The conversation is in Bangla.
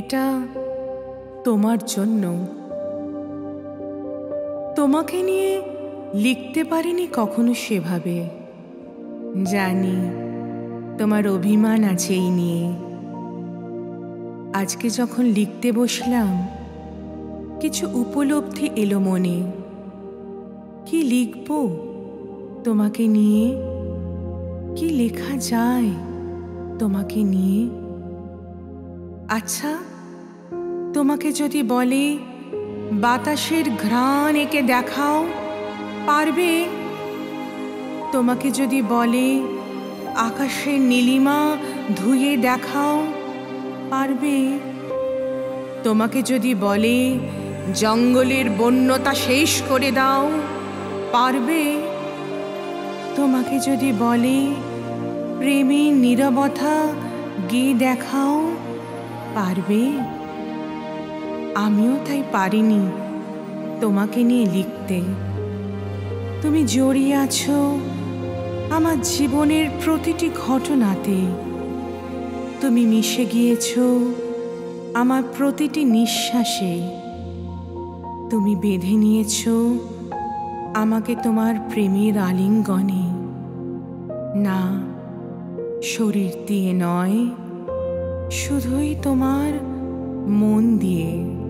এটা তোমার জন্য। তোমাকে নিয়ে লিখতে পারিনি কখনো সেভাবে। জানি তোমার অভিমান আছে এই নিয়ে। আজকে যখন লিখতে বসলাম, কিছু উপলব্ধি এলো মনে। কি লিখব তোমাকে নিয়ে? কি লেখা যায় তোমাকে নিয়ে? আচ্ছা, তোমাকে যদি বলে বাতাসের ঘ্রাণ এঁকে দেখাও, পারবে? তোমাকে যদি বলে আকাশের নীলিমা ধুয়ে দেখাও, পারবে? তোমাকে যদি বলে জঙ্গলের বন্যতা শেষ করে দাও, পারবে? তোমাকে যদি বলে প্রেমের নীরবতা গেয়ে দেখাও, পারবে? আমিও তাই পারিনি তোমাকে নিয়ে লিখতে। তুমি জড়িয়ে আছো আমার জীবনের প্রতিটি ঘটনাতে। তুমি মিশে গিয়েছো আমার প্রতিটি নিঃশ্বাসে। তুমি বেঁধে নিয়েছো আমাকে তোমার প্রেমের আলিঙ্গনে। না, শরীর দিয়ে নয়, শুধুই তোমার মন দিয়ে।